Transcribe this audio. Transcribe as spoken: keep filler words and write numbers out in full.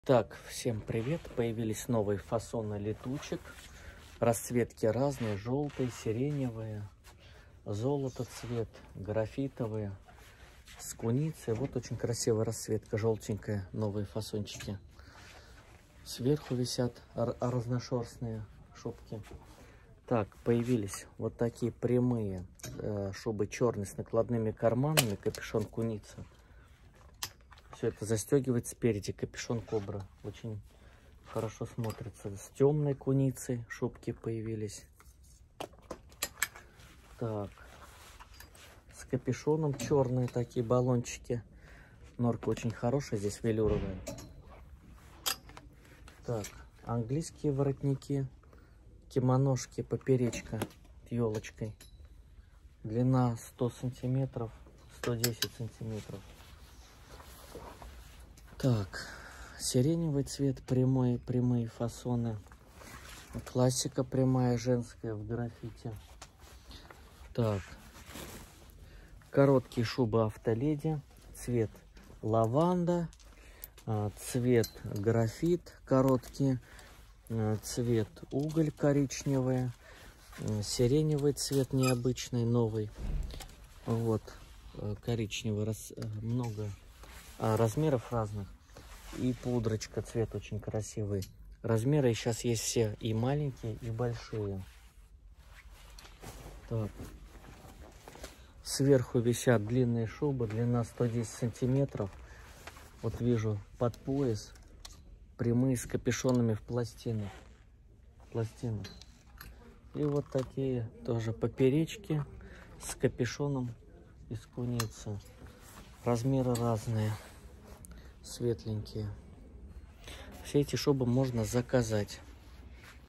Так, всем привет! Появились новые фасоны летучек. Расцветки разные: желтые, сиреневые, золото цвет, графитовые, с куницей. Вот очень красивая расцветка, желтенькая, новые фасончики. Сверху висят разношерстные шубки. Так, появились вот такие прямые э, шубы черные с накладными карманами, капюшон куница. Все это застегивает спереди, капюшон кобра. Очень хорошо смотрится. С темной куницей шубки появились. Так, с капюшоном черные такие баллончики. Норка очень хорошая, здесь велюровая. Так, английские воротники, кимоношки, поперечка елочкой. Длина сто сантиметров, сто десять сантиметров. Так, сиреневый цвет, прямой, прямые фасоны. Классика прямая, женская в граффити. Так, короткие шубы автоледи. Цвет лаванда, цвет графит короткий, цвет уголь коричневый, сиреневый цвет необычный, новый. Вот, коричневый, много размеров разных. И пудрочка, цвет очень красивый. Размеры сейчас есть все, и маленькие, и большие. Так. Сверху висят длинные шубы, длина сто десять сантиметров. Вот вижу под пояс, прямые с капюшонами в пластинах. пластинах. И вот такие тоже поперечки с капюшоном из куницы. Размеры разные, светленькие. Все эти шубы можно заказать.